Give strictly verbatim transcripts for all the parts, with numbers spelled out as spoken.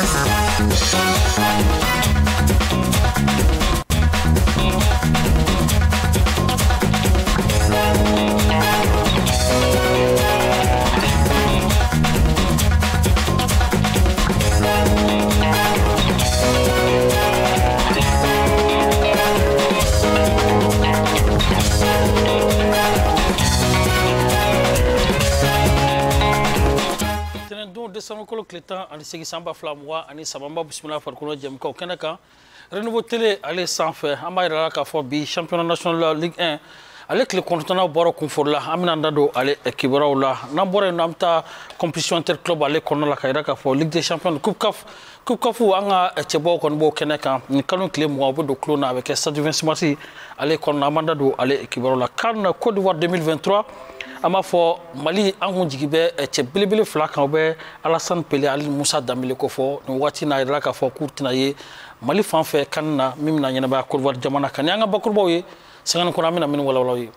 Sanokolo Clétan ani segi samba fila mugan ani sabamba bisimila farikolo jɛmukaw kɛnɛ kan Renouveau Télé ale sanfɛ an b'a yira k'a fɔ bi championnat national Ligue un ale tile kɔnɔntɔnna bɔra kunfɔri la an bɛna da don ale kibaruyaw la n'an bɔra yen nɔ an bɛ taa compétition interclub ale kɔnɔna la ka yira k'a fɔ Ligue des champions coupe CAF coupe CAF an ka cɛbaw kɔni b'o kɛnɛ kan nin kalo tile mugan o bɛ don kulo na a bɛ kɛ stade vingt mars ale kɔnɔna an b'an da don ale kibaruyaw la CAN Côte d'Ivoire deux mille vingt-trois an b'a fɔ Mali an kun jigi bɛ cɛ belebele fila kan o bɛ Alassane Pelé ali Musa Dembele ko fɔ nin waati n'a yira k'a fɔ k'u tɛna ye Mali fan fɛ CAN na min bɛna ɲɛnabaya Côte d'Ivoire jamana kan ni an ka bakurubaw ye sɛgɛnni kɔnɔ an bɛna minnu walawalaw ye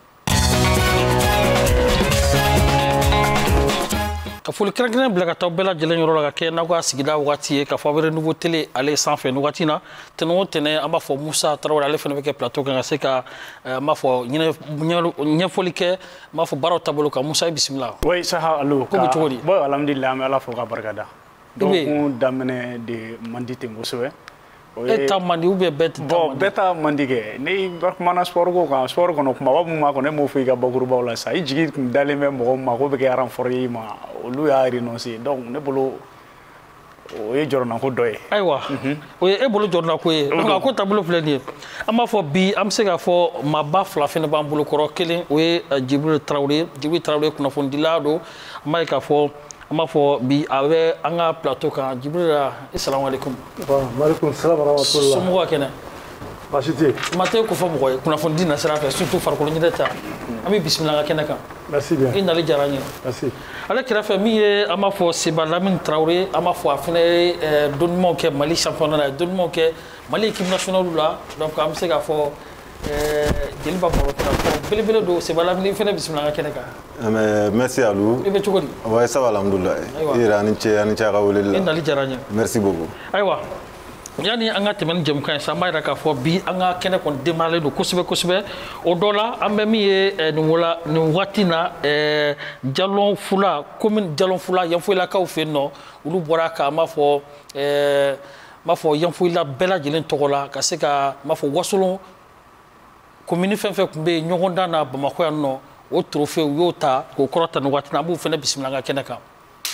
ka foli kɛrɛnkɛrɛnnen bila ka taa bɛɛ lajɛlen yɔrɔ la ka kɛ n'aw ka sigida wagati ye k'a fɔ a bɛ Renouveau Télé ale sanfɛ nin waati na tɛnɛn o tɛnɛn an b'a fɔ Musa Tarawele ale fana bɛ kɛ plateau kan ka se ka n b'a fɔ ɲɛfɔli kɛ n b'a fɔ baaraw taabolo kan Musa bisimila. Oui Saha allo ko bɛ cogo di? Bon alhamdulillah an bɛ Ala fo ka barikada. Donc kun daminɛ de man di ten kosɛbɛ. E ta man di ou bien bɛɛ tɛ ta man di? Bon bɛɛ ta man di kɛ ni kumana sport ko kan sport kɔnɔ kumaba mun b'a kɔnɔ e m'o fɔ i ka bakurubaw la sa i jigi tun dalen bɛ mɔgɔw ma ko bɛ kɛ renfort i ma olu y'a renoncer donc ne bolo o ye jɔrɔnako dɔ ye. Ayiwa o ye e bolo jɔrɔnako ye donc a ko taabolo filɛ nin ye an b'a fɔ bi an bɛ se k'a fɔ maaba fila fɛnɛ b'an bolo kɔrɔ kelen o ye Djibril Traoré Djibril Traoré kunnafonidila don an b'a ye k'a fɔ an b'a fɔ bi a bɛ an ka plateau kan Djibril salamualeykum. Waaleykum salaam wa rahmatulah. Somɔgɔw kɛnɛ. Baasi tɛ yen. Ma tɛ ko fɔ mɔgɔ ye kunnafonidi na sira fɛ surtout farikolo ɲɛnajɛ ta an bɛ bisimila an ka kɛnɛ kan. Merci bien. I nali diyara an ye. Merci. Ale kɛrɛfɛ min ye an b'a fɔ Seba Lamine Traoré an b'a fɔ a fana ye dɔnnimaw kɛ Mali championnat la ye dɔnnimaw kɛ Mali équipe nationale la donc an bɛ se k'a fɔ Jeliba Baro kɛra belebele don Seba Lamine i fana bisimila an ka kɛnɛ kan. Mais merci à vous. I bɛ cogo di? Ouais ça va alhamdoulilah. I yɛrɛ ani cɛ ani cɛ ka weleli la. I nali diyara an ye. Merci beaucoup. Ayiwa yani an ka tɛmɛ ni jɛmukan ye sa an b'a yira k'a fɔ bi an ka kɛnɛ kɔni démarré don kosɛbɛ kosɛbɛ o dɔ la an bɛ min ye nin wala nin waati na Jalɔn Fula commune Jalɔn Fula Yanfoyilakaw fɛ yen nɔ olu bɔra ka n b'a fɔ n b'a fɔ Yanfoyila bɛɛ lajɛlen tɔgɔ la ka se ka n b'a fɔ Wasolon commune fɛn fɛn tun bɛ yen ɲɔgɔn dan na Bamakɔ yan nɔ o trophée u y'o ta k'o kɔrɔta nin waati na an b'u fana bisimila an ka kɛnɛ kan.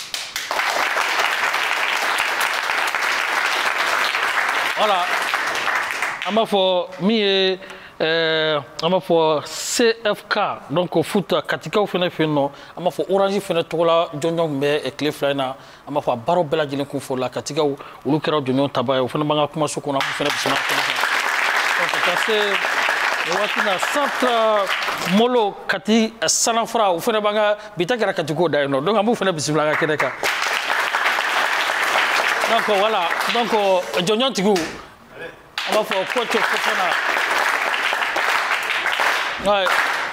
Voilà an b'a fɔ min ye an b'a fɔ C F K donc foot katikaw fana fɛ yen nɔ an b'a fɔ Orange fana tɔgɔ la jɔnjɔn tun bɛ tile fila in na an b'a fɔ a baaraw bɛɛ lajɛlen kun fɔra katikaw olu kɛra jɔnjɔn taba ye o fana b'an ka kumaso kɔnɔ an b'u fana bisimila kɛnɛ kan donc ka se nin waati na centre Molo Kati Sanafara o fana b'an ka bi ta kɛra katikow da yen nɔ donc an b'u fana bisimila an ka kɛnɛ kan. Donc voilà, donc jɔnjɔn tigiw an b'a fɔ coach Fofana ouais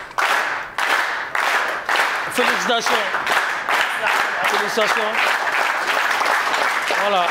félicitations félicitations voilà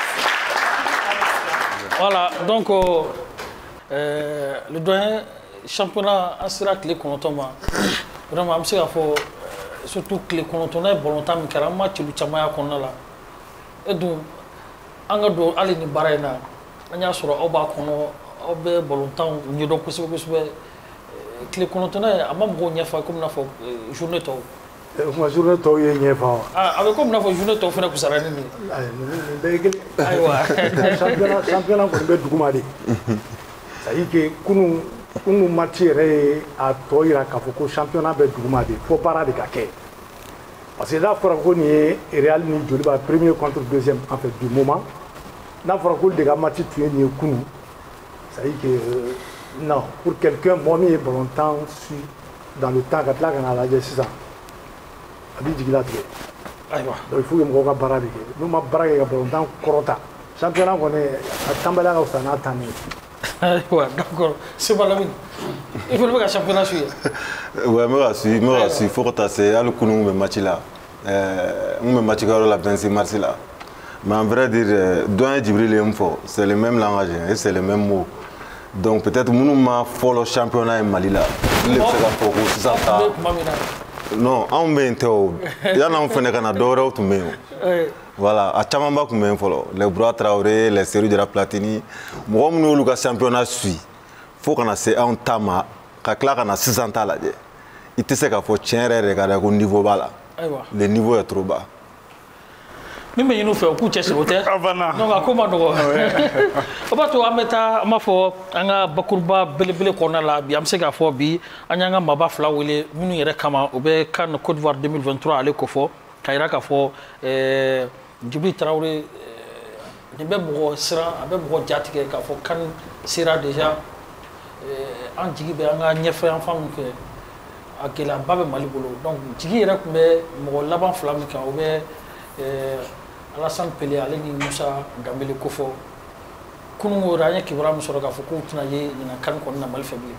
voilà donc euh, le doyen championnat an sera tile kɔnɔntɔn ma vraiment an bɛ se k'a fɔ surtout tile kɔnɔntɔnna ye balontan min kɛra an ma celu caman y'a kɔnɔna la e dun an ka don hali ni baara in na an y'a sɔrɔ aw b'a kɔnɔ aw bɛ balontan ɲɛdɔn kosɛbɛ kosɛbɛ tile kɔnɔntɔnna ye a ma mɔgɔw ɲɛfɔ komi n'a fɔ journée tɔw. O kuma journée tɔw ye ɲɛfɔ wa. a bɛ komi n'a fɔ journée tɔw fana kusara ni nin ye. nin bɛɛ ye kelen. ayiwa championnat championnat kɔni bɛ duguma de. c'est à dire que kunun kunun match yɛrɛ ye a tɔ yira k'a fɔ ko championnat bɛ duguma de fo baara de ka kɛ. Parce que n'a fɔra ko nin ye Real ni Joliba premier contre deuxième en fait du moment n'a fɔra ko de ka match tun ye nin ye kunun ça dit que euh, non pour quelqu'un mɔgɔ min ye balontan su dans le temps ka tila ka na lajɛ sisan a b'i jigi latigɛ. Ayiwa donc il faut que mɔgɔw ka baara de kɛ n'u ma baara kɛ ka balontan kɔrɔta championnat kɔni a tanbaliya ka fisa n'a tanni ye. Ayiwa d'accord Seba Lamine i fana bɛ ka championnat su ye. Ouais n bɛ ka su n bɛ ka su fo ka taa se hali kunun n kun bɛ match la n kun bɛ match kɛ yɔrɔ la vingt-six mars la Mais en vrai dire, Doyen Djibril et Mfo, c'est le même langage et c'est le même mot. Donc peut-être nous ma follow championnat Mali là. Le se ka foko ça ta. Non, on ben teo. Ya na on fene kana doro tu me. Voilà, à Chamamba ku men folo. Les Brouard Traoré, les séries de la Platini. Mo mu no ka championnat suit. Faut qu'on a c'est un tama ka kla kana six ans là je. Il te sait ka fo tienre regarder au niveau bas. Le niveau est trop bas. Mimi yinu fe ku chese hote donc akoma dogo obato ameta amafo anga bakurba belebele kona la bi amse ga fo bi anyanga maba fla wele minu yere kama obe kan Côte d'Ivoire deux mille vingt-trois ale ko fo kayira ka fo euh Djibril Traoré ni be mo sira abe mo jatike ka fo kan sira déjà euh an jigi be anga nyefe en fam ke akela babe malibolo donc jigi yere kumbe mo laban fla mi ka obe euh Alassane Pelé ale ni Moussa Dembélé kofo kunu ranya kibra musoro ka fuku tuna ye ina kan ko na mal faible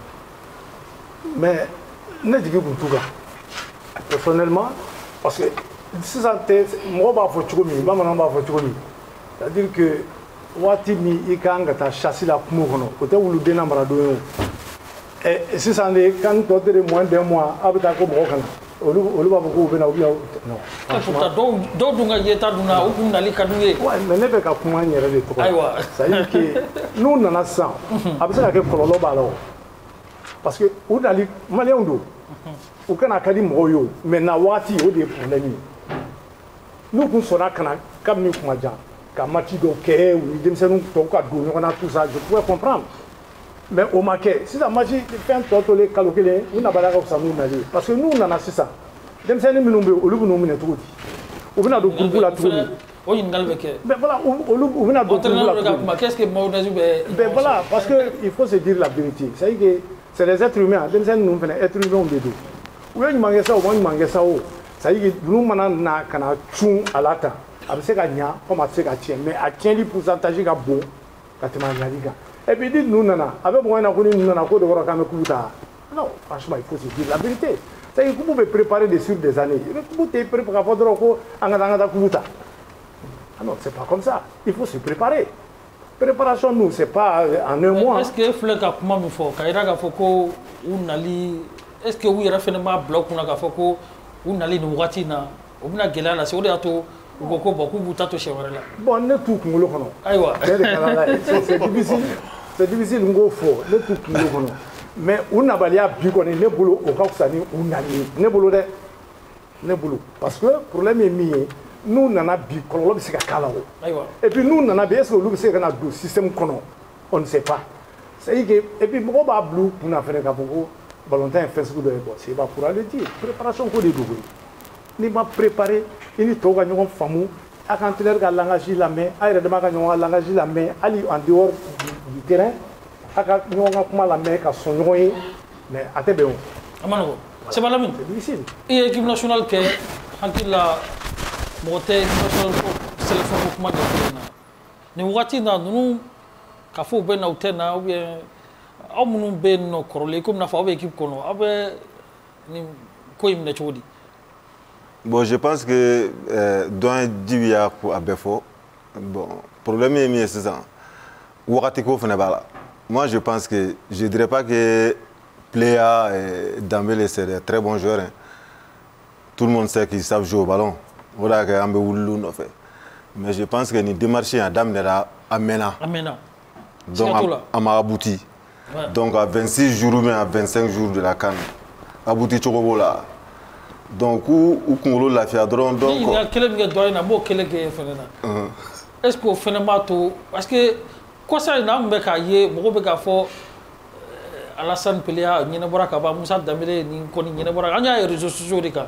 mais ne digi buntuga personnellement parce que si ça te mo ba fo chugomi ba mana ba fo chugomi c'est-à-dire que wati mi ikanga ta chasser la kumu kono o te wulu dena marado yo et si ça ne kan to de moins d'un mois abita ko mo kana olu olu ba ko bena obi non franchement do do dunga yeta duna o kun dali kaduye ouais mais ne be ka kuma nyere de to aywa ça y est que nous nana sans abisa ka ke kololo ba la parce que o dali malien do o kana kadi mo yo mais na wati o de problème nous kun sona kana kam ni kuma ja ka mati do ke ou demsenu to ka do ni ona tout ça je pouvais comprendre. Mais au maquet, si la magie fait un tour les calculer, on n'a pas la ça nous nager. Parce que nous on en a c'est ça. Dem c'est nous nous au lieu nous nous tout dit. On vient de groupe la tout. On y n'galbe que. Mais voilà, on on vient de groupe la tout. Qu'est-ce que moi nager ben. Ben voilà, parce que il faut se dire la vérité. C'est que c'est les êtres humains. Dem c'est nous venons être humains de deux. Ou il manque ça, ou il manque ça. Ça y est, nous maintenant na kana chun à la ta. Avec ce gagnant, comme avec ce gagnant, mais à quel pourcentage il y a bon, quand tu m'as dit. Et puis dites nous nana, avec moi on a connu nous nana quoi de voir quand nous non, franchement il faut se dire la vérité. C'est que vous pouvez préparer des sur des années. Vous pouvez préparer pour faire quoi angada kubuta. Ah non, c'est pas comme ça. Il faut se préparer. Préparation nous, c'est pas en un mois. Est-ce que fleur ka kuma mi fo kaira ga foko unali est-ce que oui rafene ma bloc na ga foko unali no wati na obina gelala c'est ode ato ugoko boku buta to shewarela. Bon, ne tout kungulo kono. Aywa. C'est difficile. C'est difficile ngo fo ne tout kungulo kono. Mais on a balia bi kono ne bolo o ka kusani unali ne bolo de ne bolo parce que problème est mis nous nana bi kololo bi se ka kala o. Aywa. Et puis nous nana bi est-ce que lu se ka na do système kono on ne sait pas. C'est que et puis mo ba blue pour na faire ka boko volontaire Facebook de ko c'est pas pour aller dire préparation ko de dogo. Ni ma préparer ini to ga ñoo famu ak entraîneur ga langage la main ay dama ga ñoo langage la main ali en dehors du terrain ak ñoo ga kuma la main ka son ñoy mais atebe on amano c'est pas la même c'est difficile et équipe nationale que hankila moté national sélection ko kuma ga ni wati na nu ka fo be na utena ou bien aw munu be no korole comme na fa équipe kono abe ni ko imna chodi. Bon, je pense que euh, dans Dibia pour Abefo, bon, problème est mis c'est ça. Ouaratiko Fenebala. Moi, je pense que je dirais pas que Pléa et Dembélé c'est des très bons joueurs. Hein. Tout le monde sait qu'ils savent jouer au ballon. Voilà que Ambe Wouloun en fait. Mais je pense que ni démarché à Dame de la Amena. Amena. Donc à, à Marabouti. Ouais. Donc à vingt-six jours ou à vingt-cinq jours de la Cannes. Abouti Chokobola. Donc où où qu'on la fait donc donc il y a quel que doit na mo quel que phénomène est-ce que phénomène to parce que quoi ça na me ka ye mo be ka fo Alassane Pelé ni na bora ka ba Moussa Dembélé ni ko ni na bora anya réseaux sociaux de ka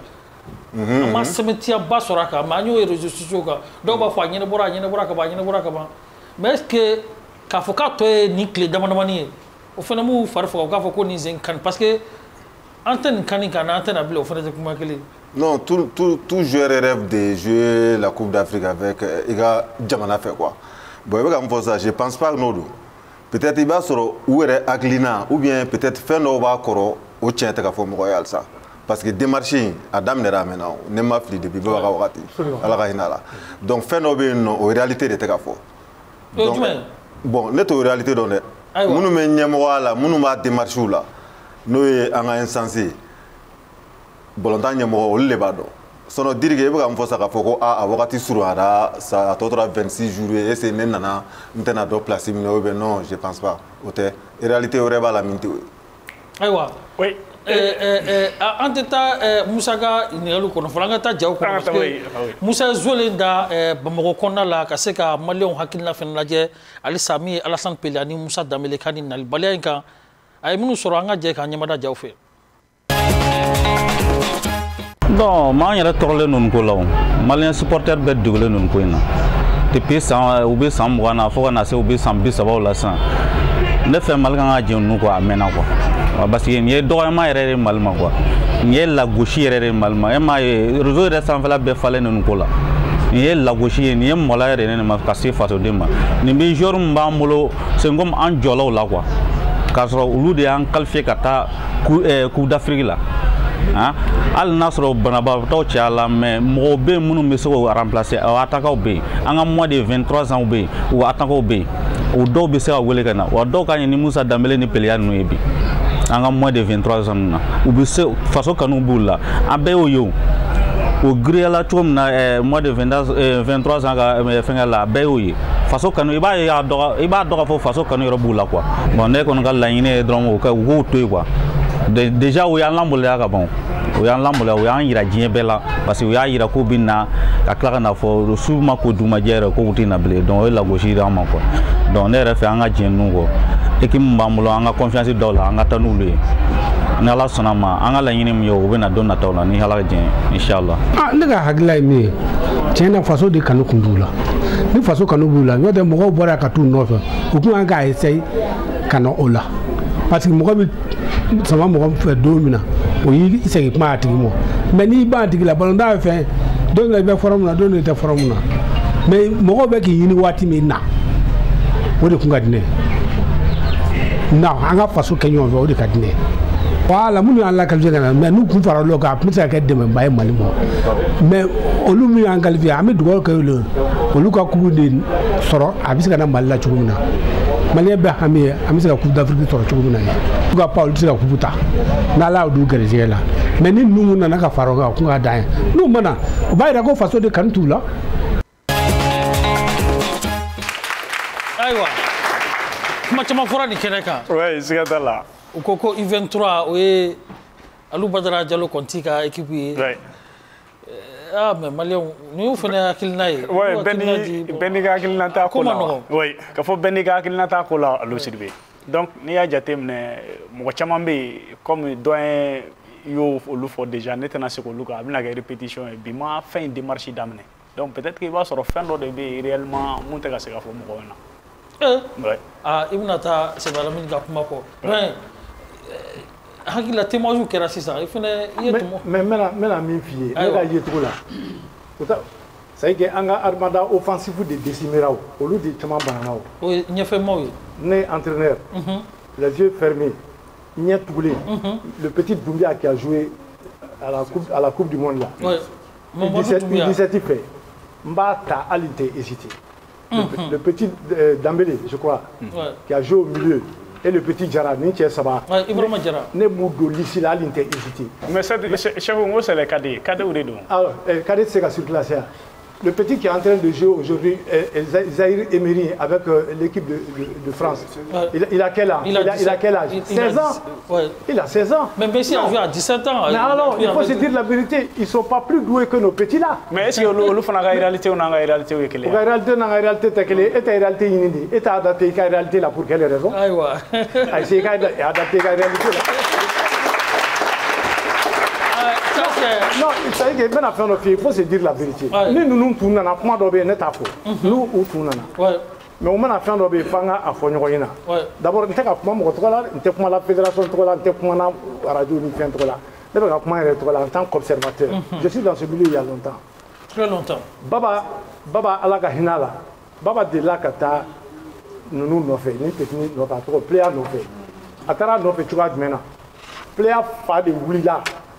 ma semetia ba sora ka ma nyo réseaux sociaux ka do ba fo ni na bora ni na bora ka ba ni na bora ka ba mais est-ce que ka fo ka to ni clé demande mani au phénomène far fo ka fo ko ni zen kan parce que antenne kanika na antenne abli au fait kuma kele non tout tout tout joueur rêve de jouer la Coupe d'Afrique avec il a jamana fait quoi bon il va me faire ça je pense pas nodo peut-être il va sur ou est aglina ou bien peut-être faire no va koro au tient ta fo royal ça parce que démarche a daminɛra maintenant ne ma fili depuis bɛɛ ka wagati ala ka hinɛ la donc fɛn dɔ bɛ yen nɔ o réalité de tɛ ka fɔ donc bon ne t'o réalité dɔn dɛ minnu bɛ ɲɛmɔgɔya la minnu b'a démarches la n'o ye an ka instance ye balontan ɲɛmɔgɔ olu de b'a dɔn sinon dire que i bɛ ka mun fɔ sa k'a fɔ ko a wagati surunyara sa a tɔ tora vingt-six jours ye est ce que ne nana n tɛna dɔ place minɛ ou bien non je pense pas o tɛ réalité wɛrɛ b'a la min t'o ye. ayiwa an tɛ taa musa ka ɲininkaliw kɔnɔ fɔlɔ an ka taa jaw kɔnɔ parce que musa ye zolen da bamakɔ kɔnɔna la ka se ka maliyɛnw hakilina fɛnɛ lajɛ halisa min ye alasani pele ani musa danbele ka nin nalibaliya in kan a ye minnu sɔrɔ an ka jɛ k'an ɲɛmada jaw fɛ. non maa n yɛrɛ tɔgɔlen ninnu ko la o maliyɛn supporter bɛɛ degulen ninnu ko in na depuis san u bɛ san mugan na fo ka na se u bɛ san bi sabaw la sisan ne fɛ mali kan ka jɛ ninnu kɔ a mɛnna quoi parce que nin ye dɔgɔyama yɛrɛ de mali ma quoi nin ye lagosi yɛrɛ de mali ma e m'a ye réseau yɛrɛ sanfɛla bɛɛ falen ninnu ko la nin ye lagosi ye nin ye mɔla yɛrɛ ne ma ka se fasoden ma nin bɛ joueur min b'an bolo c'est comme an jɔlaw la quoi k'a sɔrɔ olu de y'an qualifié ka taa coupe d'Afrique la. hali n'a sɔrɔ banabagatɔw caya la mais mɔgɔw bɛ yen minnu bɛ se k'o remplacer o attaquants bɛ yen an ka moins de vingt-trois ans bɛ yen o attaquants bɛ yen o dɔw bɛ se ka wele ka na wa dɔw ka ɲi ni Musa Danbele ni Peleya ninnu ye bi an ka moins de vingt-trois ans na u bɛ se faso kanu b'u la an bɛɛ y'o ye o o giriya la cogo min na moins de vingt-trois ans ka fɛngɛ la a bɛɛ y'o ye faso kanu i b'a ye i b'a dɔn k'a fɔ faso kanu yɔrɔ b'u la quoi bon ne kɔni ka laɲini ye dɔrɔn u k'o to yen quoi. Déjà u y'an lamaloya ka ban u y'an lamaloya u y'an yira diɲɛ bɛɛ la parce que u y'a yira k'u bɛ na ka tila ka na fɔ su ma ko dugumajɛ yɛrɛ k'u tɛ na bilen donc o ye lagosi d'an ma quoi donc ne yɛrɛ fɛ an ka diɲɛ ninnu kɔ équipe min b'an bolo an ka confiance dɔw la an ka taa n'olu ye ni ala sɔnna ma an ka laɲini min ye o bɛ na don nataw la ni ala ka diɲɛ inshallah. ah ne ka hakilila ye min ye tiɲɛ na faso de kanu kun b'u la ni faso kanu b'u la n'o tɛ mɔgɔw bɔra ka t'u nɔfɛ u kun kan k'a essayer ka na o la parce que mɔgɔ bɛ sama mɔgɔ fɛ don min na o y'i segin kuma a tigi ma mais n'i b'a tigi la balontan ye fɛn don dɔ i bɛ forum na don dɔ i tɛ forum na mais mɔgɔw bɛ k'i ɲini waati min na o de kun ka di ne ye non an ka faso kɛ ɲɔgɔn fɛ o de ka di ne ye voilà minnu y'an lakalifié ka na mais n'u kun fara olu kan a tun bɛ se ka kɛ dɛmɛba ye Mali ma mais olu min y'an qualifié an bɛ dugawu kɛ olu olu ka coupe de sɔrɔ a bɛ se ka na Mali la cogo min na Malien bɛɛ hami ye an bɛ se ka coupe d'Afrique sɔrɔ cogo min na olu ka pas olu tɛ se ka coupe ta n'Ala y'o d'u garijɛgɛ la mais ni ninnu nana ka fara o kan o kun ka d'an ye n'u ma na o b'a yira ko faso de kanu t'u la. ayiwa kuma caman fɔra nin kɛnɛ kan. oui siga t'a la. u ko ko U vingt-trois o ye Alu Badara Jalo Conti ka équipe ye. oui. ah mais Malien ni y'u fana hakilina ye. oui bɛɛ n'i ka hakilina t'a ko la oui ka fɔ bɛɛ n'i ka hakilina t'a ko la Alu Sidibe donc n'i y'a jateminɛ mɔgɔ caman bɛ yen comme doyen y'o olu fɔ déjà ne tɛna se k'olu kan a bɛna kɛ répétition ye bi ma fɛn in démarche daminɛ donc peut-être que i b'a sɔrɔ fɛn dɔ de bɛ yen réellement mun tɛ ka se ka fɔ mɔgɔw ɲɛna. eh ah i bɛna taa Seba Lamini ka kuma kɔ mais hakilila témoignage kɛra sisan i fana i ye tɔmɔ. mais n bɛna min f'i ye ne ka yecogo la c'est à dire que an ka armada offensif de décimera o olu de caman banana o. o ye ɲɛfɛmaw ye. ne entraîneur. les yeux fermés ɲɛ tugulen. le petit Doumbia qui a joué à la coupe à la coupe du monde là. oui U dix-sept fɛ n b'a ta hali n tɛ hésiter. le petit Dembélé je crois. qui a joué au milieu. et le petit Diarra ni cɛ saba. Ibrahima Diarra. ne m'u don lisi la hali n tɛ hésiter. mais chef n ko c'est les cadets cadets de don. alors cadet tɛ se ka surclasser yan. Le petit qui est en train de jouer aujourd'hui, Zahir Emery, avec euh, l'équipe de, de, de France, ouais. il, il a quel âge? Il a, il a, il a quel âge? il, seize ans. Ouais. Il a seize ans. Mais Messi a joué à dix-sept ans. Mais alors, il faut se dire la vérité, ils ne sont pas plus doués que nos petits là. Mais est-ce que nous faisons la réalité ou la réalité? La réalité, la réalité, c'est que la réalité, est est adaptée à la réalité là pour quelle raison? Ah ouais. C'est adapté à la réalité là. Non, ça y est, il faut se dire la vérité. Nous, nous, nous, nous, comment d'obéir n'est pas faux. Nous, ou tout nana. Mais on a fait d'obéir fanga à Fonyoina. D'abord, on ne sait pas comment on a la fédération, on a la radio, on a en tant qu'observateur. Je suis dans ce milieu il y a longtemps. Très longtemps. Baba, Baba Alaga Hinala, Baba de la Kata, nous nous nous fait, ni technique, nous avons pléa nous fait. Atara nous fait, tu vois, maintenant. Pléa fa de Wulila.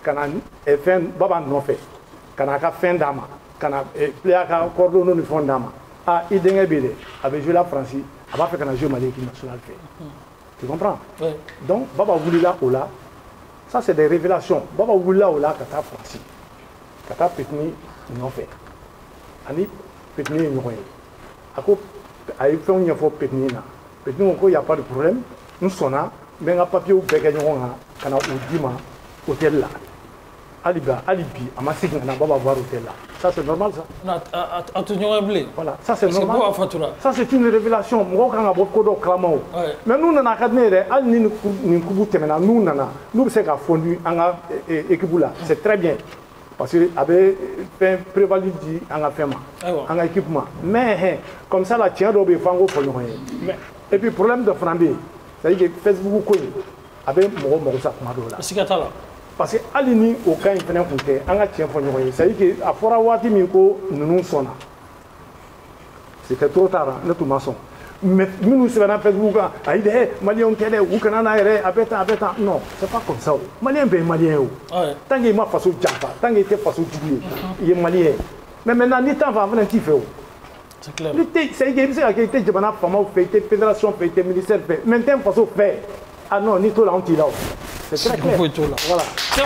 kana fɛn baba nɔfɛ kana ka fɛn d'a ma kana player ka cordon ni fɛn d'a ma ah i denkɛ bɛ dɛ a bɛ jouer la France a b'a fɛ kana jouer Mali équipe nationale fɛ tu comprends oui. Donc baba wulila o la ça c'est des révélations baba wulila o la ka taa France ka taa Petini nɔfɛ ani Petini ye ɲɔgɔn ye a ko a ye fɛnw ɲɛfɔ Petini na Petini ko ko y a pas de problème n sɔnna n bɛ n ka papiers bɛɛ kɛ ɲɔgɔn kan ka na o d'i ma hôtel la hali bi hali bi a ma segin ka na baba voir hôtel là ça c'est normal ça a to ɲɔgɔn bilen voilà ça c'est normal fatura ça c'est une révélation mɔgɔw kan ka bɔ ko dɔ kalama o mais n'u nana a ka di ne yɛrɛ hali ni nin kubu tɛmɛna n'u nana n'u bɛ se ka fondu an ka équipe la c'est très bien parce que a bɛ fɛn prévalu di an ka fɛn ma an ka équipe ma mais comme ça la tiɲɛ dɔw bɛ yen f'an k'o fɔ ɲɔgɔn ye mais et puis problème dɔ fana bɛ yen c'est à dire que Facebook ko in a bɛ mɔgɔ mɔgɔ sa kuma dɔw la siga t'a la parce que hali ni o cas in fana tun tɛ an ka tiɲɛ fɔ ɲɔgɔn ye c'est à dire que a fɔra waati min ko ninnu sɔnna c'était trop tard ne tun ma sɔn mais minnu sɛbɛnna Facebook kan ayi dɛ maliyɛnw tɛ dɛ u kana na yɛrɛ a bɛ tan a bɛ tan non c'est pas comme ça o maliyɛn bɛɛ ye maliyɛn ye o tant que i ma faso janfa tant que i tɛ faso jugu ye i ye maliyɛn ye mais maintenant ni temps fa fana t'i fɛ o c'est clair ni tɛ c'est à dire i bɛ se ka kɛ i tɛ jamana faamaw fɛ i tɛ fédération fɛ i tɛ ministère fɛ mais n tɛ faso fɛ ah non ni t'o la anw t'i la o c'est très clair voilà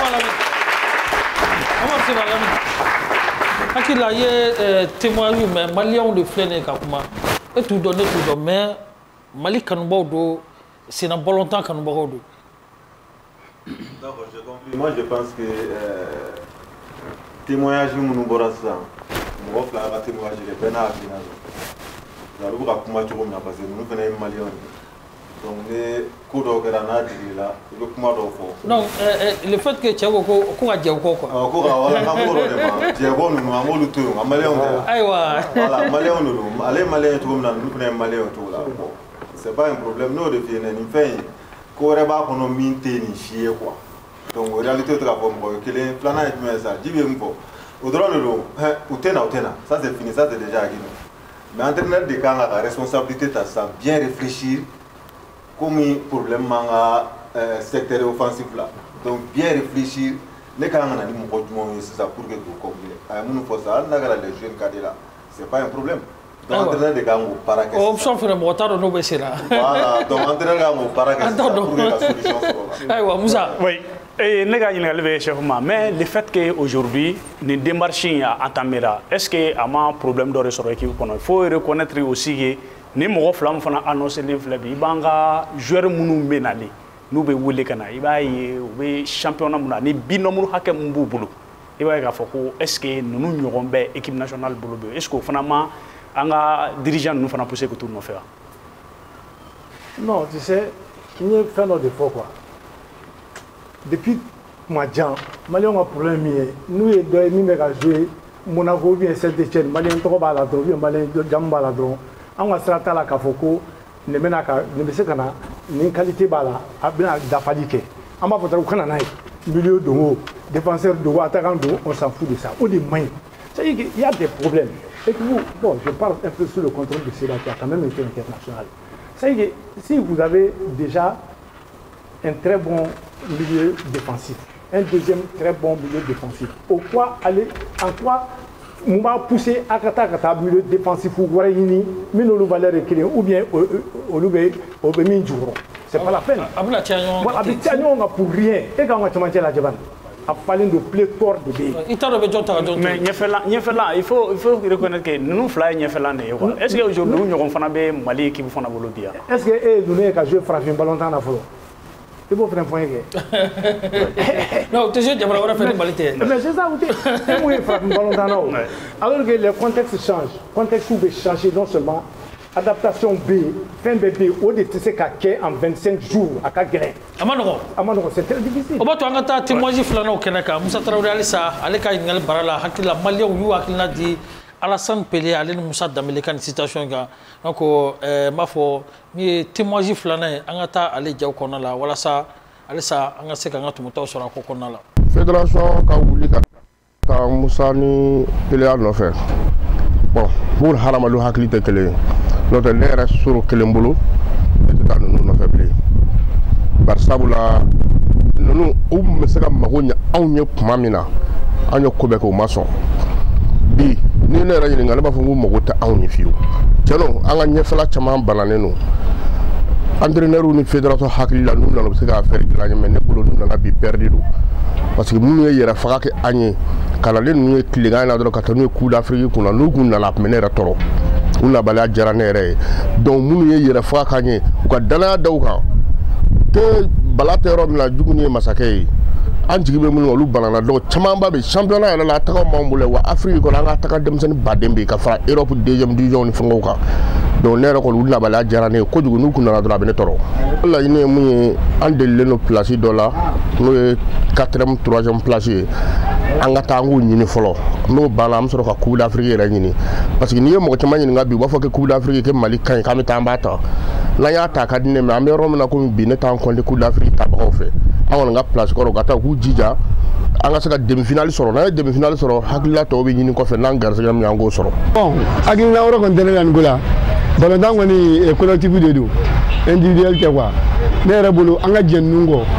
Omar Sebalami hakila ye témoignage mais maliyɛnw de filɛ nin ye ka kuma e t'u dɔn ne t'u dɔn mais Mali kanubaw don senna ballontan kanubagaw don. D'accord, j'ai compris. Moi je pense que euh, témoignage minnu bɔra sisan mɔgɔ fila ka témoignage de bɛɛ n'a hakilina don olu bɛ ka kuma cogo min na parce que ninnu fana ye maliyɛnw de donc ni ko dɔw kɛra n'a digir'i la i bɛ kuma dɔw fɔ. non le fait que cɛ ko ko ko ka jɛ u kɔ quoi. awɔ ko ka wala k'an b'o dɔ de ma jɛ ko ninnu an b'olu to yen nka maliyɛnw tɛ. ayiwa voilà maliyɛnw de don ale ye maliyɛn ye cogo min na ninnu fana ye maliyɛn ye cogo la bon c'est pas un problème n'o de f'i ɲɛna nin fɛn in ko wɛrɛ b'a kɔnɔ min tɛ nin si ye quoi donc o réalité tɛ ka fɔ mɔgɔ ye kelen filanan ye jumɛn ye sa ji bɛ min fɔ o dɔrɔn de don u tɛ na u tɛ na ça c'est fini ça c'est déjà acquis mais entraîneur de kan ka responsabilité ta sisan bien réfléchir comme problème man ka secteur offensif là donc bien réfléchir ne kan ka na ni mɔgɔ jumɛnw ye sisan pour que k'o combler a ye minnu fɔ sa hali n'a kɛra les jeunes cadets là c'est pas un problème. donc entraîneur de kan k'o baara kɛ sisan. option fɛnɛ mɔgɔ t'a dɔn n'o bɛ sen na. voilà donc entraîneur kan k'o baara kɛ sisan pour que ka solution sɔrɔ la. ayiwa Musa. oui ne ka ɲininkali bɛ chef ma mais le fait que aujourd'hui ni démarche in a entamé est ce que a ma problème dɔ de sɔrɔ équipe kɔnɔ il faut reconnaître aussi que ni mɔgɔ fila min fana annoncé len filɛ bi i b'an ka joueur minnu bɛ nalen n'u bɛ wele ka na i b'a ye u bɛ championnat mun na ni bi nombre hakɛ min b'u bolo i b'a ye k'a fɔ ko est ce que ninnu ɲɔgɔn bɛ équipe nationale bolo bɛ est ce que o fana ma an ka dirigeant ninnu fana poussé ka t'u nɔfɛ wa. non tu sais n ye fɛn dɔ de fɔ quoi depuis kuma jan maliyɛnw ka problème min ye n'u ye dɔ ye min bɛ ka jouer Monaco ou bien Saint-Étienne maliyɛn tɔgɔ b'a la dɔrɔn ou bien maliyɛn jamu b'a la dɔrɔn an ka sira t'a la k'a fɔ ko nin bɛna ka nin bɛ se ka na nin qualité b'a la a bɛna dafali kɛ an b'a fɔ dɔrɔn u kana n'a ye milieu don o défenseur don o attaquant don on s'en fout de ça o de man ɲi c'est-à-dire qu'il y a des problèmes et que vous bon je parle un peu sous le contrôle de Sédar qui a quand même été international c'est-à-dire que si vous avez déjà un très bon milieu défensif un deuxième très bon milieu défensif au quoi aller en quoi mun b'a pousser à ka taa ka taa milieu défensif wɛrɛ ɲini min n'olu valeur ye kelen ou bien olu bɛ o bɛ min jukɔrɔ c'est pas la peine a bɛna caya ɲɔgɔn kan a bɛ caya ɲɔgɔn kan pour rien e k'an ka camancɛ lajɛ bani a falen don pléthore de bɛ yen i t'a dɔn bɛ jɔn ta ka jɔn to mais ɲɛfɛlan ɲɛfɛlan il faut il faut reconnaître que ninnu fila ye ɲɛfɛlan de ye quoi est ce que aujourd'hui u ɲɔgɔn fana bɛ Mali équipe fana bolo bi yan est ce que e ye ninnu ye ka jouer farafin ballontan na fɔlɔ i b'o fana fɔ n ye kɛ. non o tɛ se jamana wɛrɛ fɛ ni Mali tɛ. mais c'est ça o tɛ e mun ye farafin ballontan na o alors que les contextes changent contextes bɛ changer non seulement adaptation bɛ yen fɛn bɛɛ bɛ yen o de tɛ se ka kɛ en vingt-cinq jours a ka gɛlɛn. a ma nɔgɔn. a ma nɔgɔn c'est très difficile. o b'a to an ka taa témoignage filanan kɛnɛ kan Musa Tarawele halisa ale ka ɲininkali bara la hakili la maliyɛnw y'u hakilina di Alassane Pelé ale ni Musa Dembele ka nin situation kan donc n b'a fɔ min ye témoignage filanan ye an ka taa ale jaw kɔnɔna la walasa halisa an ka se k'an ka tumutaw sɔrɔ a ko kɔnɔna la. fédération ka wuli ka taa Musa ni Pelé nɔfɛ bon pour hadamadenw hakili tɛ kelen ye n'o tɛ ne yɛrɛ soro kelen bolo ne tɛ taa ninnu nɔfɛ bilen bari sabula ninnu u bɛ se ka mago ɲɛ anw ye tuma min na an ye ko bɛɛ kɛ u ma sɔn bi ni ne yɛrɛ ɲininka ne b'a fɔ ko mago tɛ anw ye fiyewu cɛnɔ an ka ɲɛfɛla caman bananen don entraîneurs ni fédération hakili la n'u nana u bɛ se k'a fɛɛrɛ dilan mais ne bolo n'u nana bi perdu don parce que minnu ye yɛrɛ faga kɛ an ye kalanden ninnu ye tilegan in na dɔrɔn ka taa n'u ye coup d'Afrique kunna n'u kun nana a tun bɛ ne yɛrɛ tɔɔrɔ u nabaliya diyara ne yɛrɛ ye donc minnu ye yɛrɛ faga k'an ye u ka danaya da u kan que bala tɛ yɔrɔ min na jugu ni ye masakɛ ye an jigi bɛ minnu olu banana donc camanba bɛ championnat yɛrɛ la a taga b'an bolo wa Afrique kɔnɔ an ka taga denmisɛnnin baden bɛ yen ka fara Europe deuxième division ni fɛngɛw kan donc ne yɛrɛ kɔni olu nabaliya diyara ne ye kojugu n'u kun nana dɔrɔn a bɛ ne tɔɔrɔ laɲini ye mun ye an delilen don place dɔ la n'o ye quatrième troisième place ye an ka taa an k'u ɲini fɔlɔ n'o banna an bɛ sɔrɔ ka Coupe d'Afrique yɛrɛ ɲini parce que n'i ye mɔgɔ caman ɲininka bi u b'a fɔ ko Coupe d'Afrique que Mali ka ɲi k'an bɛ taa an b'a ta n'an y'a ta ka di ne mais an bɛ yɔrɔ min na komi bi ne t'an compter Coupe d'Afrique tabagaw fɛ an kɔni ka place kɔrɔ ka taa k'u jija an ka se ka demi-finale sɔrɔ n'an ye demi-finale sɔrɔ hakilila tɔw bɛ ɲini kɔfɛ n'an garisɛgɛ min an k'o sɔrɔ. bon hakilina wɛrɛ kɔni tɛ ne la nin ko la balontan kɔni collectif de don individuel tɛ quoi ne yɛrɛ bolo an ka jɛ ninnu kɔ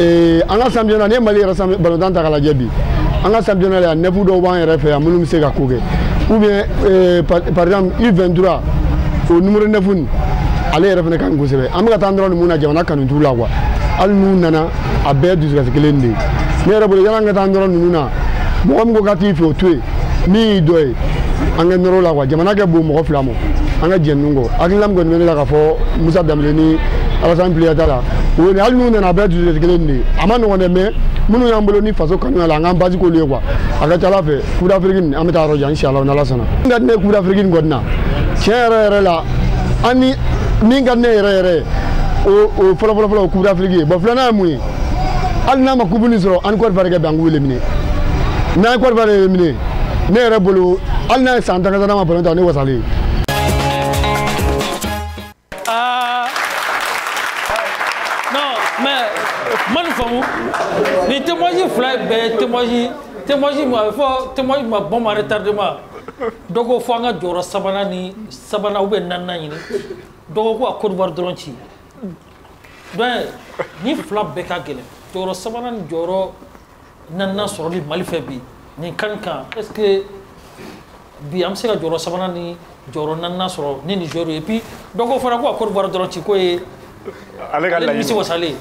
an ka championnat ne ye Mali yɛrɛ balontan ta k'a lajɛ bi an ka championnat la neuf dɔw b'an yɛrɛ fɛ yan minnu bɛ se ka ko kɛ ou bien par exemple U vingt-trois o numéro neuf nin ale yɛrɛ fana ka ɲi kosɛbɛ an bɛ ka taa dɔrɔn nin mun na jamana kanu t'u la quoi hali n'u nana a bɛɛ ye dusukasi kelen de ye ne yɛrɛ bolo yan'an ka taa dɔrɔn ninnu na mɔgɔ min ko k'a t'i fɛ o to yen min y'i dɔ ye an ka nɔrɔ la quoi jamana kɛ bon mɔgɔ fila ma an ka jɛ ninnu kɔ hakilina min kɔni bɛ ne la k'a fɔ Musa Dembele ni Alassane Piliata la o ye hali n'u nana a bɛɛ ye dusukasi kelen de ye a ma nɔgɔn dɛ mais minnu y'an bolo ni faso kanu la an k'an basi k'olu ye quoi a ka ca Ala fɛ Coupe d'Afrique nin an bɛ taa yɔrɔ jan inchallah n'Ala sɔnna min ka di ne ye Coupe d'Afrique nin kɔni na tiɲɛ yɛrɛ yɛrɛ la an ni min ka di ne yɛrɛ yɛrɛ o o fɔlɔ fɔlɔ fɔlɔ o Coupe d'Afrique ye bon filanan ye mun ye hali n'a ma coupe nin sɔrɔ an ni Côte d'Ivoire kɛ bi an k'u éliminer n'an ye Côte d'Ivoire éliminer ne yɛrɛ bolo hali n'a ye san tan kɛ n'a ma ballon ta ne wasalen. non mais man faamu ni témoignage fila bɛɛ témoignage témoignage ma a bɛ fɔ témoignage ma bon ma retardement dɔ ko fɔ an ka jɔyɔrɔ sabanan ni sabanan ou bien naaninan ɲini dɔ ko ko a Côte d'Ivoire dɔrɔn ci donc ni fila bɛɛ ka gɛlɛn jɔyɔrɔ sabanan ni jɔyɔrɔ naaninan sɔrɔli Mali fɛ bi nin kan kan est ce que bi an bɛ se ka jɔyɔrɔ sabanan ni jɔyɔrɔ naaninan sɔrɔ ni Niger ye et puis dɔ ko fana ko a Côte d'Ivoire dɔrɔn ci ko ye ale ka laɲini misi wasalen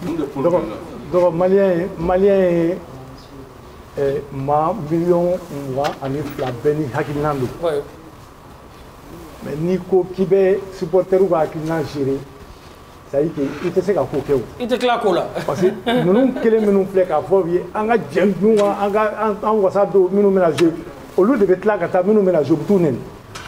donc malien ye malien ye maa miliyɔn mugan ani fila bɛɛ ni hakilina don mais n'i ko k'i bɛ supporteriw ka hakilina gérer ça y est i tɛ se ka ko kɛ o i tɛ tila ko la parce que ninnu kelen minnu filɛ k'a fɔ ye an ka jɛ ninnu an ka an wasa don minnu bɛna jouer olu de bɛ tila ka taa minnu bɛna jouer u bɛ t'u nɛni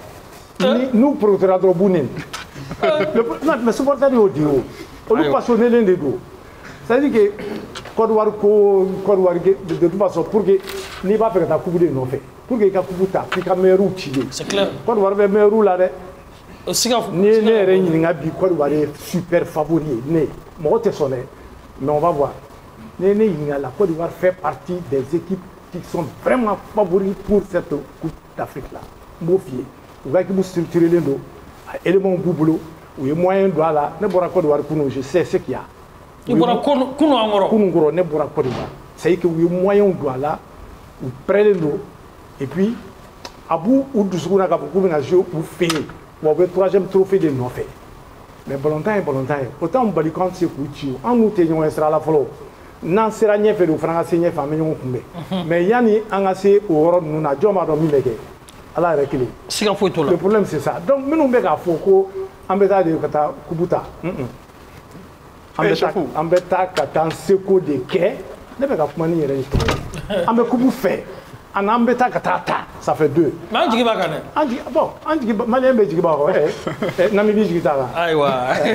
n'u protégera dɔrɔn b'u nɛni non mais supporter y'o di o olu passionnelen de don c'est à dire que Côte d'Ivoire ko Côte d'Ivoire de toute façon pour que n'i b'a fɛ ka taa coupe de nɔfɛ pour que i ka coupe ta f'i ka meilleurs ci de c'est clair Côte d'Ivoire bɛ meilleurs la dɛ siga ni ne yɛrɛ ɲininka bi Côte d'Ivoire ye super favori ye ne mɔgɔ tɛ sɔn dɛ mais on va voir ne ne ɲininka la Côte d'Ivoire fait partie des équipes qui sont vraiment favoris pour cette coupe d'Afrique là n b'o f'i ye u ka équipe structurelen don a éléments b'u bolo u ye moyen don a la ne bɔra Côte d'Ivoire kunun je sais ce qu'il y a i bɔra kunun an kɔrɔ kunun kɔrɔ ne bɔra Côte d'Ivoire c'est à dire que u ye moyen don a la u prêlen don et puis a b'u u dusukun na k'a fɔ k'u bɛna jouer u fɛ yen wa u bɛ troisième trophée de nɔfɛ mais ballontan ye ballontan ye o t'anw bali k'an tɛ se k'u ci o an n'u tɛ ɲɔgɔn ye sira la fɔlɔ n'an sera ɲɛfɛ de o fana ka se ɲɛfɛ an bɛ ɲɔgɔn kunbɛn mais yanni an ka se o yɔrɔ ninnu na jɔn b'a dɔn min bɛ kɛ ala yɛrɛ kelen siga foyi t'o la le problème c'est ça donc minnu bɛ k'a fɔ ko an bɛ taa de ka taa kubu ta an bɛ taa an bɛ taa ka taa seko de kɛ ne bɛ ka kuma ni yɛrɛ ye tɔgɔ an bɛ kubu fɛ ani an bɛ taa ka taa ta ça fait deux mais an jigi b'a kan dɛ an jigi bon an jigi maliyɛn bɛ jigi b'a kɔ ɛ nami b'i jigi t'a kan ayiwa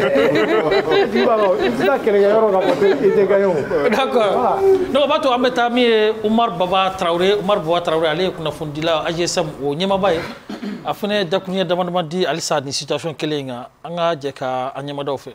jigi b'a kɔ i tɛ taa kɛlɛkɛyɔrɔ ka fɔ i tɛ gagné o d'accord donc o b'a to an bɛ taa min ye Umar Baba Traoré Umar Baba Traoré ale ye kunnafonidila A G S M o ɲɛmaaba ye a fana ye dakuruɲɛ dama dama di halisa nin situation kelen in kan an ka jɛ ka an ɲɛmadaw fɛ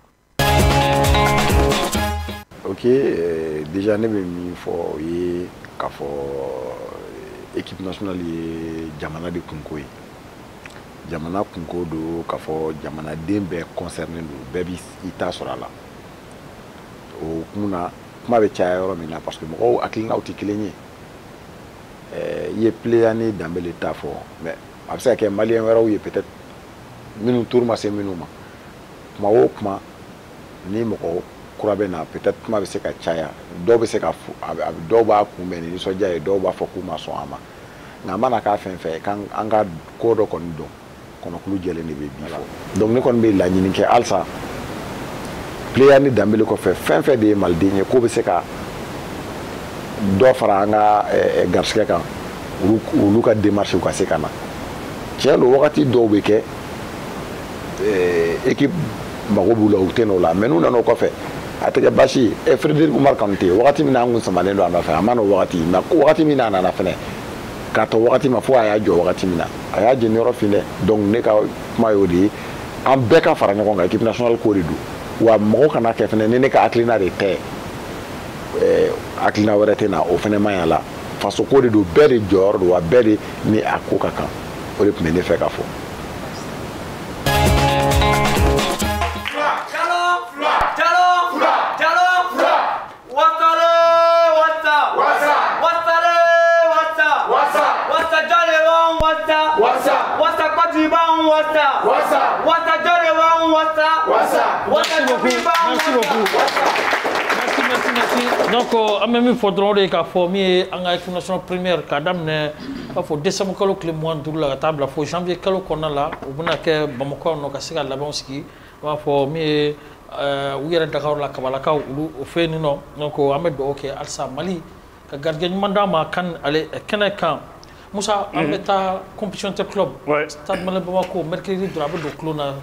ok euh, déjà ne bɛ min fɔ o ye k'a fɔ équipe nationale ye jamana de kunko ye jamana kunko do k'a fɔ jamanaden bɛɛ concerné do bɛɛ bi i ta sɔrɔ a la o kun na kuma bɛ caya yɔrɔ min na parce que mɔgɔw hakilinaw tɛ kelen ye ɛɛ i ye Pleya ni Dembele ta fɔ mais a bɛ se ka kɛ maliyɛn wɛrɛw ye peut-être minnu turu ma se minnu ma kuma o kuma ni mɔgɔ kura bɛ na peut-être kuma bɛ se ka caya dɔw bɛ se ka dɔw b'a kunbɛn ni nisɔndiya ye dɔw b'a fɔ k'u ma sɔn a ma nka a mana k'a fɛn fɛn k'an ka ko dɔ kɔni dɔn kɔnɔkulu jɛlen de bɛ bi fɔ donc ne kɔni bɛ laɲini kɛ halisa Pleya ni Dembele kɔfɛ fɛn fɛn de ye maliden ye k'o bɛ se ka dɔ fara an ka garisɛgɛ kan olu ka démarche ka se ka na tiɲɛ don wagati dɔw bɛ kɛ équipe mago b'u la u tɛ n'o la mais n'u nana o kɔfɛ a tɛ kɛ baasi ye ɛ Frédéric Oumar Kanouté wagati min na an kun samalen don a nɔfɛ a ma n'o wagati mais wagati min na a nana fɛnɛ k'a tɔ wagati ma fo a y'a jɔ wagati min na a y'a jeni yɔrɔ fin dɛ donc ne ka kuma y'o de ye an bɛɛ ka fara ɲɔgɔn kan équipe nationale ko de don wa mɔgɔ kana kɛ fɛnɛ ni ne ka hakilina de tɛ hakilina wɛrɛ tɛ na o fɛnɛ man ɲi a la faso ko de don bɛɛ de jɔyɔrɔ don wa bɛɛ de ni a ko ka kan o de tun bɛ ne fɛ ka fɔ. Merci beaucoup. Merci, merci, merci. Donc, en même temps, il faut que formé en équipe nationale première, kadam ne, il faut décembre kalo clé mois de la table, il faut janvier kalo qu'on a là, au bout de Bamako, on a cassé la Labanski, il faut former où il y a Dakar la Kabalaka ou au fait non, donc Ahmed ok, Alsa Mali, que gardien mandat ma kan aller Kenekan. Moussa, on met ta compétition de club. Stade Malé Bamako, mercredi de la boule de Clona,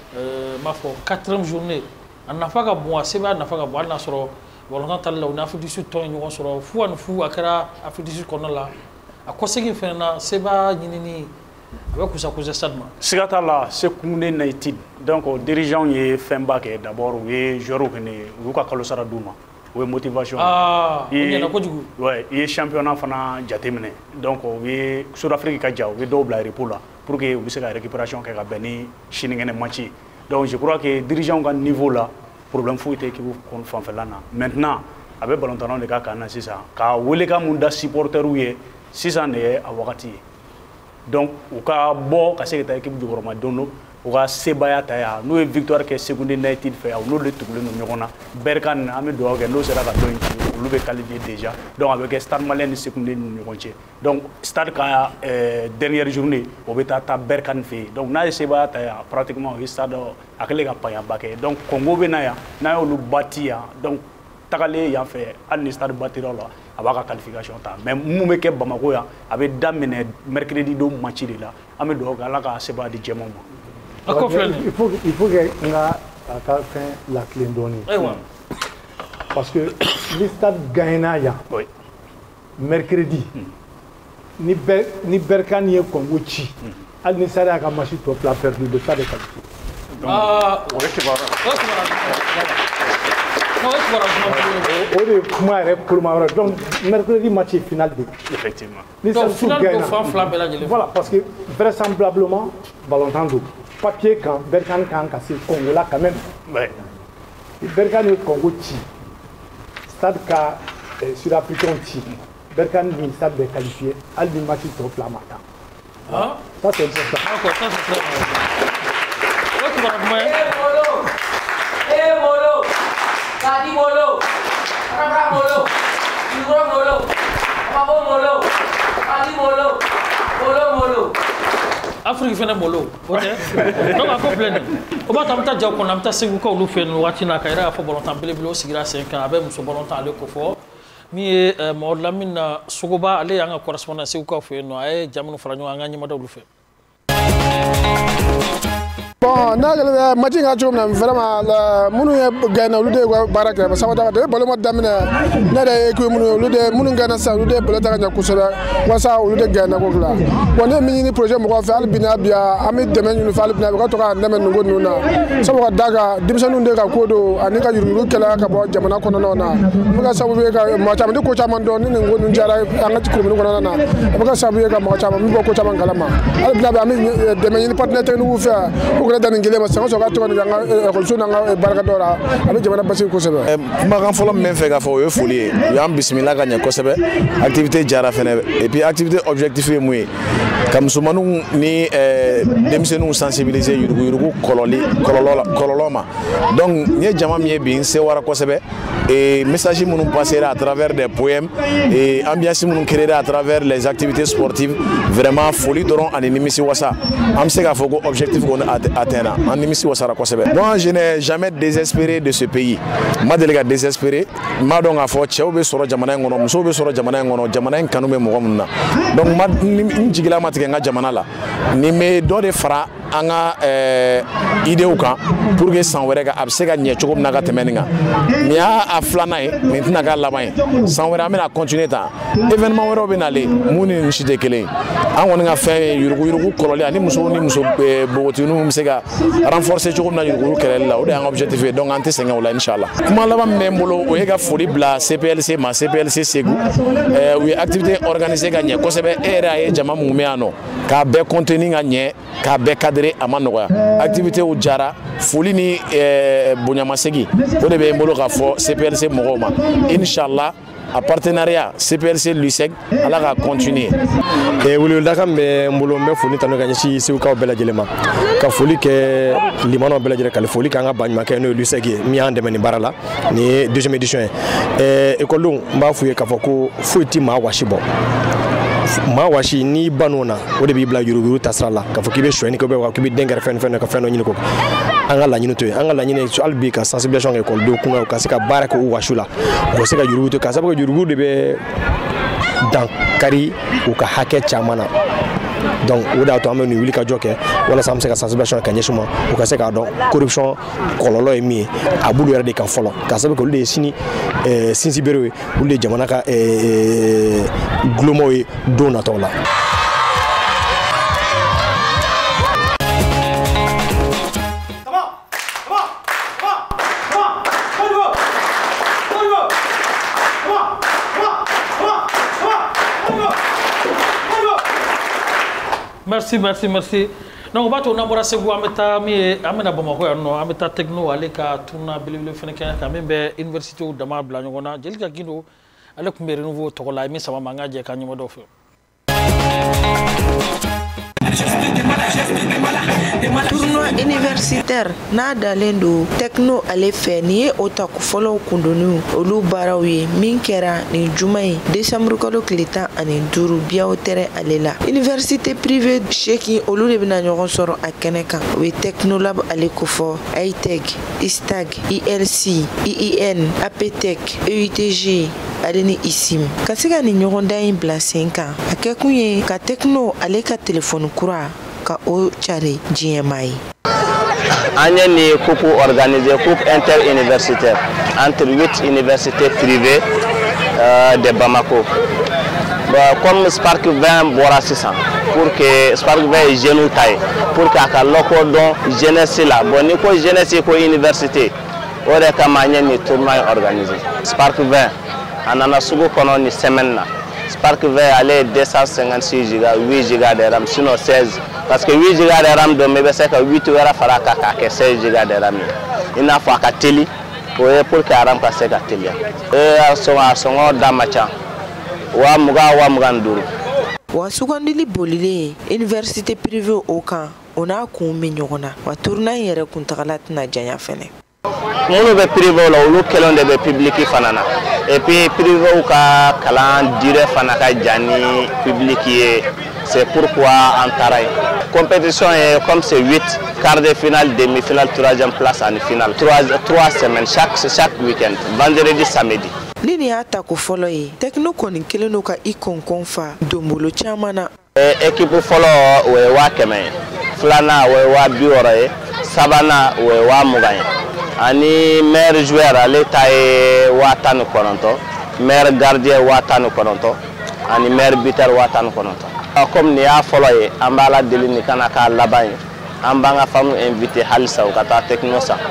ma foi, quatrième journée. On a fait un bon, c'est vrai, on a fait un bon, on a fait un bon, on a fait du sud, on a fait un fou, on a fait un fou du sud, on a là. À quoi c'est qu'il fait là, c'est vrai, ni avec ça cause stade ma. C'est que là, c'est comme une étude. Donc, le dirigeant est fait un bac d'abord, oui, joueur qui est, vous avez calé ça à Douma. Oui, motivation. Ah, il y a quoi du coup? Ouais, il est championnat fana jatemene. Donc, oui, sur l'Afrique qui a joué double repos là pour que vous puissiez la récupération qui a béni Chiningene match. Donc, je crois que le dirigeant à niveau là, problème fou était que vous confondez là. Maintenant, avec le ballon de cas, c'est ça. Quand vous voulez que vous supporter ou c'est ça n'est à wakati. Donc, au cas bon, quand c'est l'équipe du Roma Dono. O ka sebaya ta ya n'o ye victoire kɛ Sekondi United fɛ yan n'olu de tugulen don ɲɔgɔn na Berkane an bɛ dugawu kɛ n'o sera ka dɔ in ci olu bɛ qualifié déjà donc a bɛ kɛ Stade Malien ni Sekondi ni ɲɔgɔn cɛ donc Stade ka dernière journée o bɛ taa taa Berkane fɛ yen donc n'a ye sebaya ta yan pratiquement o ye Stade a kɛlen ka payaba kɛ donc Congo bɛ na yan n'a y'olu bati yan donc tagalen yan fɛ hali ni Stade batira la a b'a ka qualification ta mais mun bɛ kɛ Bamako yan a bɛ daminɛ mercredi don match de la an bɛ dugawu kɛ Ala ka sebaya di jɛmanw ma. Il faut, il faut que nous fassions la clé donnée. Parce que le stade gagne oui. Mercredi, ni Berkane ni Congo Chi, al ni sara ka match top la perdu de stade qualifié. Ah, oui, c'est vrai. O de kuma yɛrɛ koloma wɛrɛ donc mercredi match final de effectivement ni donc final ko fan fila bɛɛ lajɛlen voilà parce que vraisemblablement ballontan don papier kan Berkane kan ka se Congo la quand même ouais Berkane ni Congo ci stade ka sud-africain ci Berkane ni stade de qualifié al ni match trop la matin ah ça c'est important d'accord ça c'est très important ok bah moi eh molo Tadi molo, Rabra molo, Igor molo, Mabo molo, Tadi molo, molo molo. Afrique fɛnɛ molo, ok. Donc a ko filɛ nin ye, o b'a to an bɛ taa jaw kɔnɔ an bɛ taa Segu kaw olu fɛ yen waati na ka yɛrɛ k'a fɔ balontan belebele o sigira sen kan a bɛ muso balontan ale ko fɔ min ye Mamadu Lamini Sogoba ale y'an ka correspondant Segu kaw fɛ yen nɔ a ye jaa minnu fara ɲɔgɔn kan an ka ɲɛmadaw olu fɛ. Bon, n'a que match n'a joué vraiment la munu gagné olu de baara kɛ parce que daga de balo ma daminɛ ne de ko munu olu de munu gagné sa olu de balo ta ɲɛ kosɛbɛ wasa olu de gagné ko la bon ne min ni projet mɔgɔ fɛ hali bina biya an bɛ dɛmɛ ɲini fɛ hali bina ka to ka dɛmɛ ninnu ninnu na sabu ka daga denmisɛnninw de ka ko don ani ka yuruguyurugu kɛlɛ ka bɔ jamana kɔnɔnaw na o bɛ ka sababu ye ka mɔgɔ caman ni ko caman dɔn ni nin ko ninnu diyara an ka commune kɔnɔna na o bɛ ka sababu ye ka mɔgɔ caman min bɔ ko caman kalama hali bina an bɛ dɛmɛ ɲini partenaire technique fɛ bɛ da nin kelen ma san sɔrɔ ka tɔgɔ ni an ka ekɔliso n'an ka baarakɛdɔw la a bɛ jamana basigi kosɛbɛ. Kumakan fɔlɔ min bɛ fɛ k'a fɔ o ye foli ye u y'an bisimila ka ɲɛ kosɛbɛ activité diyara fɛnɛ et puis activité objectif ye mun ye ka musomaninw ni denmisɛnninw sensibiliser yuruguyurugu kɔlɔli kɔlɔlɔ kɔlɔlɔ ma donc n ye jama min ye bi n sewara kosɛbɛ et message minnu passera à travers des poèmes et ambiance minnu créera à travers les activités sportives vraiment foli dɔrɔn ani nimisi wasa an bɛ se k'a fɔ ko objectif kɔni atteindra an nimisi wasara kosɛbɛ. Moi je n'ai jamais désespéré de ce pays n ma deli ka désespéré n m'a dɔn k'a fɔ cɛw bɛ sɔrɔ jamana in kɔnɔ musow bɛ sɔrɔ jamana in kɔnɔ jamana in kanu bɛ mɔgɔ minnu na donc n jigila ma tigɛ n ka jamana la ni bɛ dɔ de fara an ka idéw kan pour que san wɛrɛ a bɛ se ka ɲɛ cogo min na ka tɛmɛ nin kan nin y'a filanan ye nin tɛna k'a laban ye san wɛrɛ an bɛna continuer tan événement wɛrɛw bɛ nalen mun ni nin si tɛ kelen ye an kɔni ka fɛn ye yuruguyurugu kɔlɔli ani musow ni muso npogotigininw bɛ se ka renforcer cogo min na yuruguyurugu kɛlɛli la o de y'an ka objectif ye donc an tɛ sɛgɛn o la inchallah. Kuma laban min bɛ n bolo o ye ka foli bila C P L C ma C P L C Segu u ye activité organiser ka ɲɛ kosɛbɛ e yɛrɛ a ye jama mun bɛ yan nɔ k'a bɛɛ contenir ka ɲɛ k'a bɛɛ cadrer a ma nɔgɔya activité u jara foli ni bonyamasegi o de bɛ n bolo k'a fɔ C P L C mɔgɔw ma inchallah a partenariat C P L C L U S E G ala ka continuer. Weleweleda kan bɛ n bolo n bɛ foli tanu ka ɲɛsin segukaw bɛɛ lajɛlen ma ka foli kɛ limanaw bɛɛ lajɛlen ka foli k'an ka baɲumankɛ n'o ye L U S E G ye min y'an dɛmɛ nin baara la nin ye deuxième édition ye ekɔlidenw n b'a f'u ye k'a fɔ ko foyi ti maa wasi bɔ maa wasi n'i ban'o na o de b'i bila yuruguyurugu taasira la k'a fɔ k'i bɛ sonyɛni kɛ ou bien k'i bɛ den kɛrɛfɛ ni fɛn dɔ ka fɛn dɔ ɲini ko an ka laɲini to yen an ka laɲini ye hali bi ka sensibilisation kɛ ekɔlidenw kun ka se ka baara kɛ u wasiw la u ka se ka yurugu to k'a sababu kɛ yurugu de bɛ dankari u ka hakɛ caman na donc o de y'a to an bɛ nin wuli ka jɔ kɛ walasa an bɛ se ka sensibilisation ka ɲɛsin u ma u ka se k'a dɔn corruption kɔlɔlɔ ye min ye a b'olu yɛrɛ de kan fɔlɔ k'a sababu kɛ olu de ye sini sinsin berew ye olu de ye jamana ka gulonmaw ye don nataw la. Merci, merci, merci. Donc, on va tourner à Segu, on va à Bamako, on va techno, aller à tourner à Bilibili Feneka, quand même, université de Damar Blagona, Jelka Guido, avec mes renouveaux, Tokola, mais ça va m'engager quand il d'offre. Tournoi universitaire n'a d'alendo techno ale fɛ ni ye o ta fɔlɔw kundonu olu baaraw ye min kɛra ni juma ye décembre kalo tile tan ani duuru biyaw tɛrɛ ale la université privée seegin olu de bɛna ɲɔgɔn sɔrɔ a kɛnɛ kan o ye technolab ale kofɔ aiteg istag ilc iin aptec eutg ale ni isim ka se ka ni ɲɔgɔndan in bila sen kan a kɛkun ye ka techno ale ka telefɔni kura ka o cari diɲɛ ma ye. An ye ni coupe organisé coupe interuniversitaire entre huit universités privées euh, de Bamako. Bon, comme Spark vingt bɔra sisan pour que Spark vingt ye jeunes ta ye pour que a ka lakodɔn jeunesse la bon ni ko jeunesse ko université o de kama an ye ni tournoi organisé. Spark vingt a nana sugu kɔnɔ ni semaine na. Spark vingt ale ye deux cent cinquante-six giga huit giga de RAM sinon seize parce que huit giga de RAM dɔn bɛ bɛ se ka huit wɛrɛ fara a kan k'a kɛ seize giga de RAM ye i n'a fɔ a ka teli o ye pour que RAM ka se ka teliya ee a sɔngɔ a sɔngɔ da ma ca wa mugan wa mugan ni duuru. Wa sugandili bolilen université privée o kan o n'a kun bɛ ɲɔgɔn na wa tournoi yɛrɛ kuntagala tɛna janya fɛnɛ. Minnu bɛ privé la olu kɛlenw de bɛ public fana na et puis privé ka kalan durée fana ka jan ni public ye c'est pourquoi an taara yen compétition ye comme c'est huit quart de finale demi-finale troisième place ani finale trois trois semaines chaque chaque week-end vendredi samedi. Ni nin y'a ta ko fɔlɔ ye techno kɔni kelen don ka i kɔnkɔn fa donbolo caman na. Équipe fɔlɔ o ye waa kɛmɛ ye filanan o ye waa bi wɔɔrɔ ye sabanan o ye waa mugan ye. Ani meilleur joueur ale ta ye waa tan ni kɔnɔntɔn meilleur gardien waa tan ni kɔnɔntɔn ani meilleur buteur waa tan ni kɔnɔntɔn. Comme nin y'a fɔlɔ ye an b'a la deli nin kana k'a laban ye an b'an ka fanu invité halisa u ka taa techno san.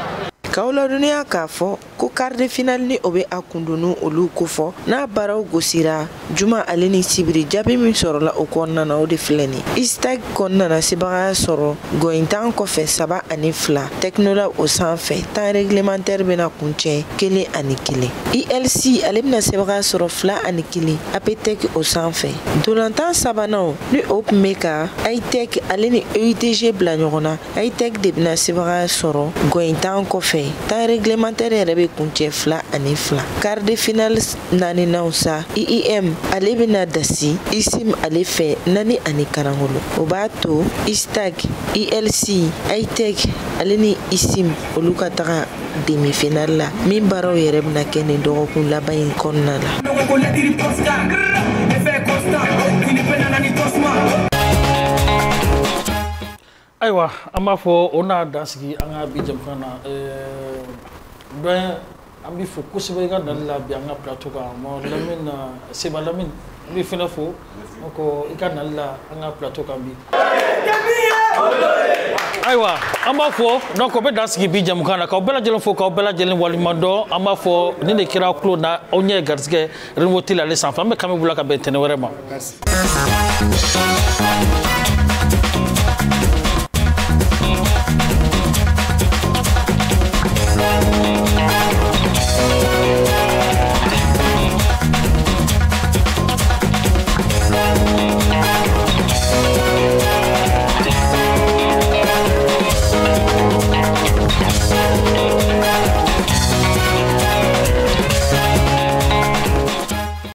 k'aw ladɔnniya k'a fɔ ko quart de finale ni o bɛ a kundunu olu kofɔ n'a baaraw gosira juma ale ni sibiri jaabi min sɔrɔla o kɔnɔna na o de filɛ nin istag kɔnɔna na sebagaya sɔrɔ gɔyintan kɔfɛ saba ani fila teknola o sanfɛ temps réglementaire bɛna kuncɛ kelen ani kelen I L C ale bɛna sebagaya sɔrɔ fila ani kelen aptec o sanfɛ dolantan sabanan ni o tun bɛ ka itec ale ni E U T G bila ɲɔgɔn na itec de bɛna sebagaya sɔrɔ gɔyintan kɔfɛ temps réglementaire yɛrɛ bɛ kuncɛ fila ani fila quart de finale naaninan sa I I M ale bɛna dasi isim ale fɛ naani ani karangolo o b'a to istag I L C itec ale ni isim olu ka taga demi finale la min baaraw yɛrɛ bɛna kɛ nin dɔgɔkun laban in kɔnɔna la. Ayiwa an b'a fɔ o n'a dansigi an ka bi jamukan na dɔn an bɛ fɔ kosɛbɛ i ka nali la bi an ka plateau kan mɔ Lamine Seba Lamine an bɛ fɛnɛ fɔ ko i ka nali la an ka plateau kan bi. Ayiwa an b'a fɔ donc o bɛ dansigi bi jamukan na k'aw bɛɛ lajɛlen fo k'aw bɛɛ lajɛlen waliɲuman dɔn an b'a fɔ nin de kɛra tulo na aw ɲɛ garisɛgɛ Renouveau Télé ale sanfɛ an bɛ kami bula ka bɛn tɛnɛ wɛrɛ ma.